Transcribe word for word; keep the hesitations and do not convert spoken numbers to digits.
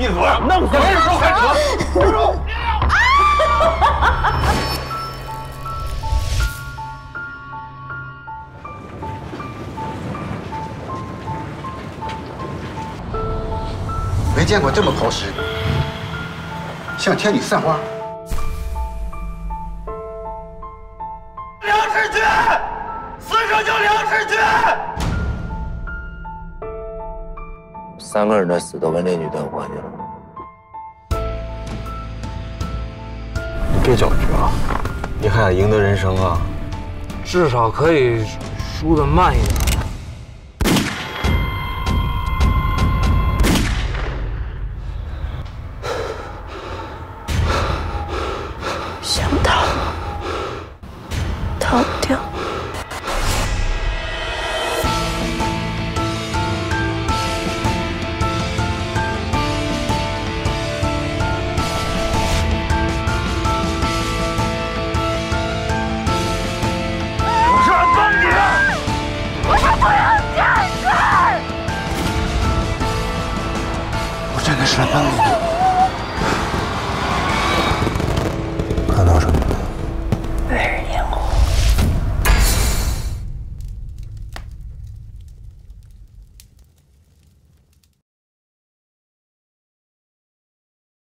闭嘴！弄死人！手开车！住手！ 没见过这么好使，向天女散花。 梁世军，死者叫梁世军。 三个人的死都跟这女的有关系了。 你别着急啊，你还想赢得人生啊？ 至少可以输得慢一点。 想逃，逃不掉。 我是来帮你的， 我说不要这样子。 我真的是来帮你的。